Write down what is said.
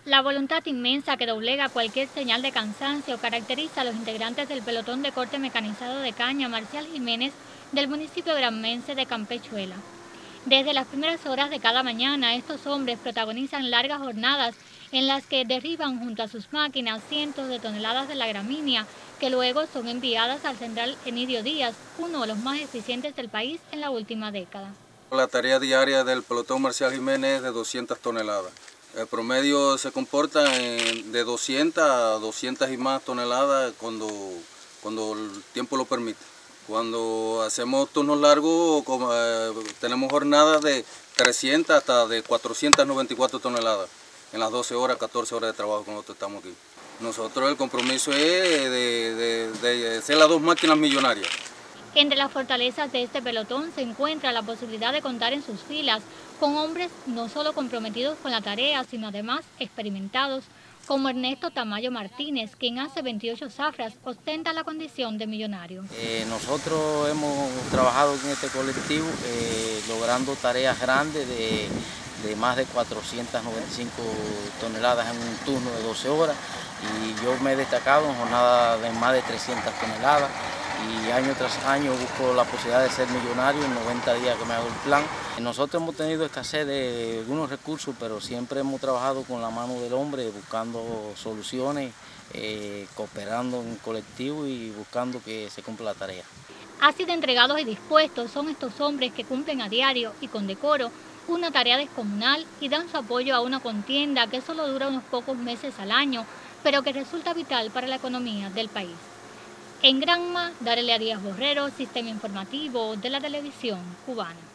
La voluntad inmensa que doblega cualquier señal de cansancio caracteriza a los integrantes del pelotón de corte mecanizado de caña Marcial Jiménez del municipio granmense de Campechuela. Desde las primeras horas de cada mañana, estos hombres protagonizan largas jornadas en las que derriban junto a sus máquinas cientos de toneladas de la gramínea que luego son enviadas al Central Enidio Díaz, uno de los más eficientes del país en la última década. La tarea diaria del pelotón Marcial Jiménez es de 200 toneladas. El promedio se comporta de 200 a 200 y más toneladas cuando el tiempo lo permite. Cuando hacemos turnos largos, tenemos jornadas de 300 hasta de 494 toneladas en las 12 horas, 14 horas de trabajo que nosotros estamos aquí. Nosotros el compromiso es de ser las dos máquinas millonarias. Entre las fortalezas de este pelotón se encuentra la posibilidad de contar en sus filas con hombres no solo comprometidos con la tarea, sino además experimentados, como Ernesto Tamayo Martínez, quien hace 28 zafras ostenta la condición de millonario. Nosotros hemos trabajado en este colectivo logrando tareas grandes de más de 495 toneladas en un turno de 12 horas y yo me he destacado en jornadas de más de 300 toneladas y año tras año busco la posibilidad de ser millonario en 90 días que me hago el plan. Nosotros hemos tenido escasez de algunos recursos, pero siempre hemos trabajado con la mano del hombre, buscando soluciones, cooperando en colectivo y buscando que se cumpla la tarea. Así de entregados y dispuestos son estos hombres que cumplen a diario y con decoro una tarea descomunal y dan su apoyo a una contienda que solo dura unos pocos meses al año, pero que resulta vital para la economía del país. En Granma, Darelia Díaz Borrero, Sistema Informativo de la Televisión Cubana.